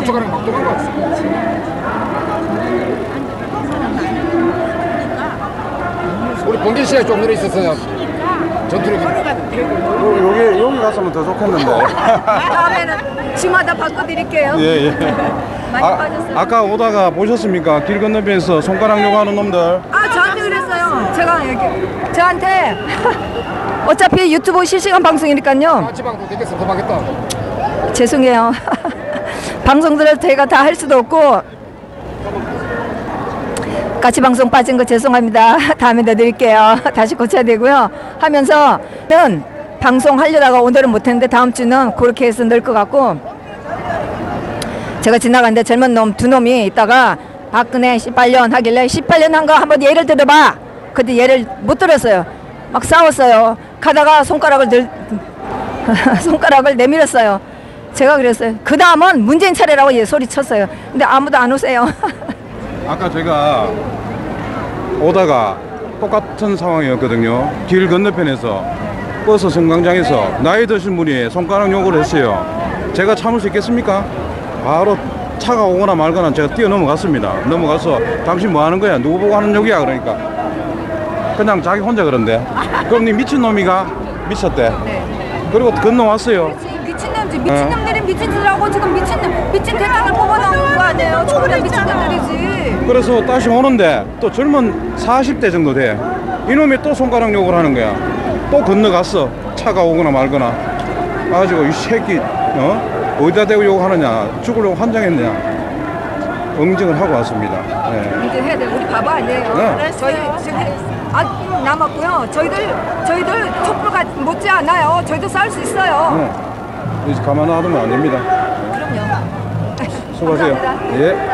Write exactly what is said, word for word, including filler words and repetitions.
쫓아가는 막 도망가. 우리 본길 씨가 좀 내려 있었어요. 전투력이. 여기 여기 갔으면 더 좋겠는데. 다음에는 지마다 바꿔드릴게요. 예, 예. 많이 아, 빠졌어요. 아까 오다가 보셨습니까? 길 건너편에서 손가락 요구하는 놈들. 아, 저한테 그랬어요. 제가 여기 저한테 어차피 유튜브 실시간 방송이니까요. 지방도 되게 섭섭하겠다. 죄송해요. 방송들을 제가 다 할 수도 없고 같이 방송 빠진 거 죄송합니다. 다음에 내드릴게요. 다시 고쳐야 되고요. 하면서는 방송 하려다가 오늘은 못했는데 다음 주는 그렇게 해서 늘 것 같고 제가 지나갔는데 젊은 놈 두 놈이 있다가 박근혜 십팔 년 하길래 십팔 년 한 거 한번 예를 들어봐. 근데 예를 못 들었어요. 막 싸웠어요. 가다가 손가락을 늘 손가락을 내밀었어요. 제가 그랬어요. 그 다음은 문재인 차례라고 예 소리 쳤어요. 근데 아무도 안 오세요. 아까 제가 오다가 똑같은 상황이었거든요. 길 건너편에서 버스 승강장에서 나이 드신 분이 손가락 욕을 했어요. 제가 참을 수 있겠습니까? 바로 차가 오거나 말거나 제가 뛰어 넘어갔습니다. 넘어가서 당신 뭐 하는 거야? 누구 보고 하는 욕이야? 그러니까 그냥 자기 혼자 그런데. 그럼 니 미친놈이가? 미쳤대. 그리고 건너왔어요. 미친놈지. 미친놈들이 미친놈이라고 지금 미친놈 미친 대통을 뽑아놓은 거 아니에요. 저보다 미친놈들이지. 그래서 다시 오는데 또 젊은 사십 대 정도 돼. 이놈이 또 손가락 욕을 하는 거야. 또 건너갔어. 차가 오거나 말거나. 가지고 이 새끼 어? 어디다 대고 욕하느냐. 죽으려고 환장했냐. 응징을 하고 왔습니다. 네. 응징해야 돼. 우리 바보 아니에요. 네. 저희 지금 아 남았고요. 저희들 저희들 촛불 못지 않아요. 저희도 싸울 수 있어요. 네. 이제 가만 놔두면 안 됩니다. 그럼요. 수고하세요. 예.